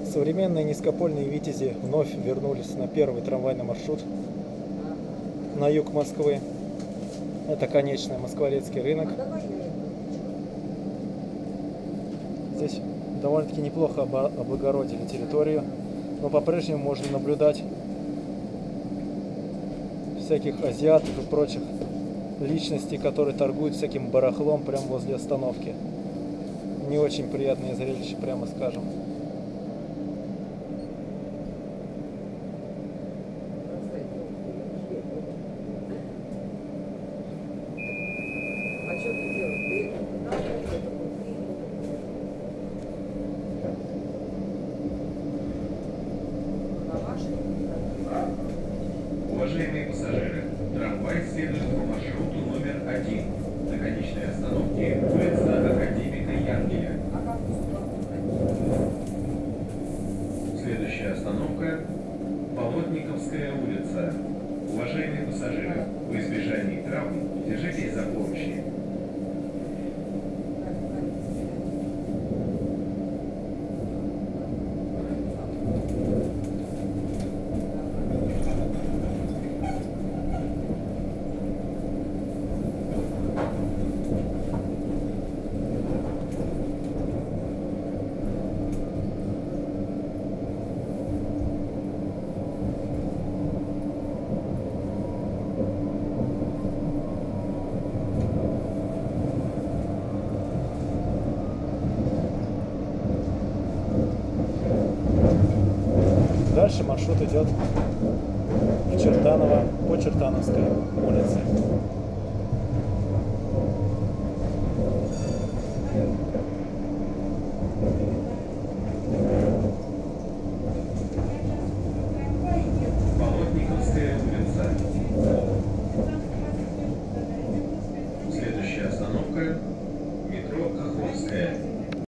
Современные низкопольные «Витязи» вновь вернулись на первый трамвайный маршрут на юг Москвы. Это конечный Москворецкий рынок. Здесь довольно-таки неплохо облагородили территорию, но по-прежнему можно наблюдать всяких азиатов и прочих личностей, которые торгуют всяким барахлом прямо возле остановки. Не очень приятное зрелище, прямо скажем. Уважаемые пассажиры, трамвай следует по маршруту номер 1 на конечной остановке улица Академика Янгеля. Следующая остановка – Полотниковская улица. Уважаемые пассажиры, в избежании травм держитесь за поручни. Дальше маршрут идет в Чертаново по Чертановской улице.